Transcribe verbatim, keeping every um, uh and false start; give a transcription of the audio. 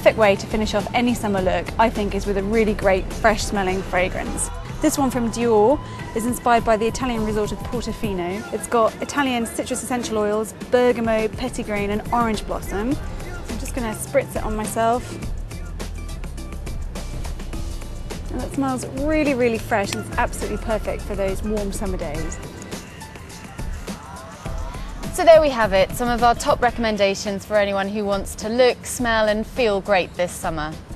perfect way to finish off any summer look, I think, is with a really great fresh smelling fragrance. This one from Dior is inspired by the Italian resort of Portofino. It's got Italian citrus essential oils, bergamot, petitgrain and orange blossom. So I'm just going to spritz it on myself. And it smells really, really fresh and it's absolutely perfect for those warm summer days. So there we have it, some of our top recommendations for anyone who wants to look, smell and feel great this summer.